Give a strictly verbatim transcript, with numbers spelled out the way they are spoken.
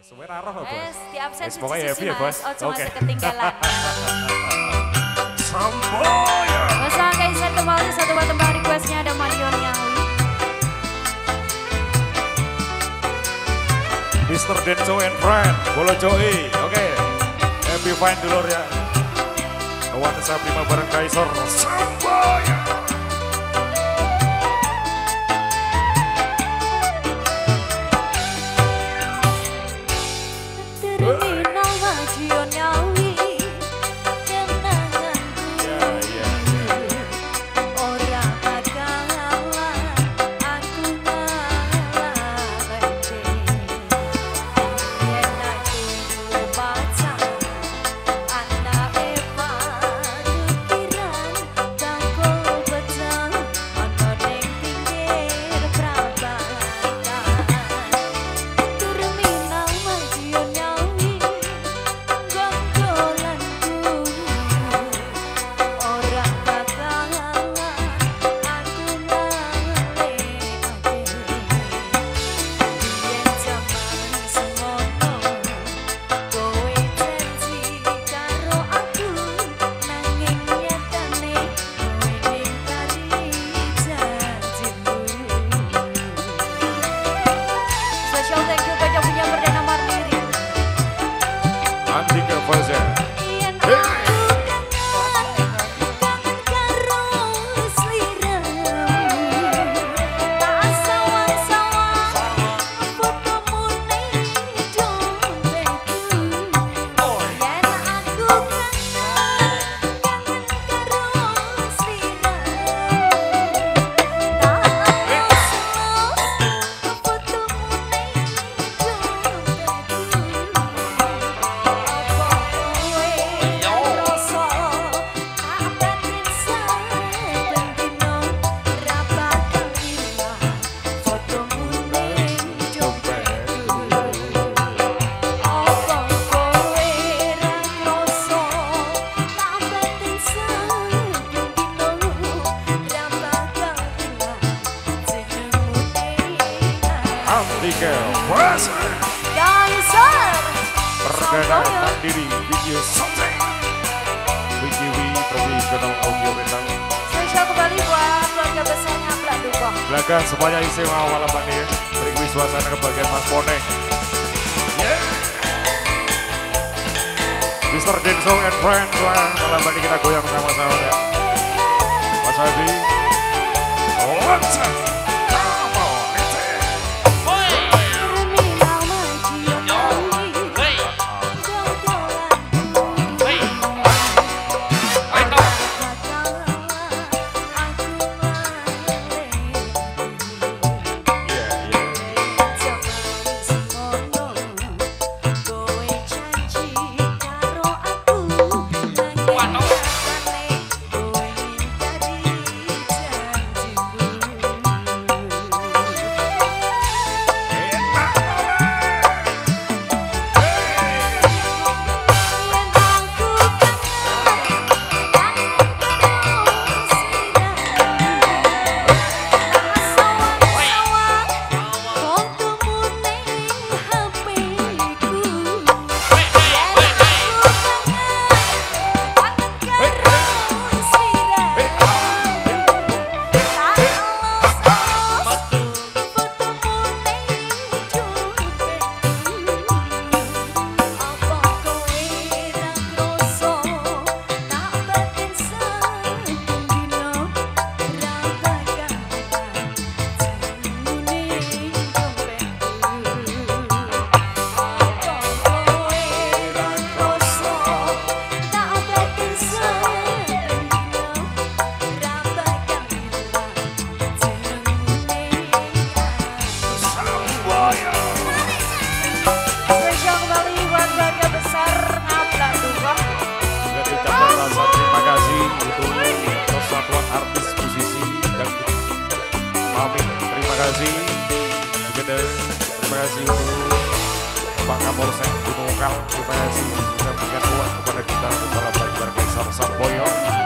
Suwe raro bos. Yes, di absen Yes, pokoknya happy suci-suci ya, mas. Bos. Oh cuma Oke. ketinggalan. Samboya. Masa Kaisar kembali satu buat tembang requestnya ada Marion Nyawi. mister Denso and Friend, Bolo Joey. Oke. Happy fine dulur ya. Kawan saya prima bareng Kaisar. Samboya. Terminal Marion Nyawi. Kenanganku. Ya, ya, ya. Orang bakalan aku ngalati. Yen aku duwe pacar, anake pikiran kanggo becah ana ning pinggir prabatan. Terminal Marion Nyawi gonggolanku. Ora bakalan aku ngalekake. Yen jaman semono kowe janji karo aku, nanging nyatane kowe ningkari janjimu. Special thank you buat yang punya perdana Marniri. Andika Faza. Yen aku kangen, kangen karo sliramu. Tak sawang-sawang fotomu ning dompetku. Yen aku kangen, kangen karo sliramu. Tak sawang fotomu ning Andika Faza. Kaisar Perdana Samboya. Mandiri Video Something. W G W Professional Audio Rental. Spesial kembali buat keluarga besarnya Mbak Duko. Belakang semuanya isi awal apa nih ya. Beri suasana kebagian Mas Boneng. Yeah. mister Denso and Friend. Wah, malam ini kita goyang sama-sama ya. Mas Abi. What's up? Come on, it's it. Terminal Marion Nyawi Yeah, yeah. Spesial kembali buat keluarga besar Ablak Duko. Juga diucapkan rasa terima kasih untuk Persatuan Artis Musisi dan Mami. Terima kasih. Juga dari- terima kasih untuk Pak Kapolsek Gunung Kal. Terima kasih sudah memberikan uang kepada kita untuk balap Kaisar Samboya.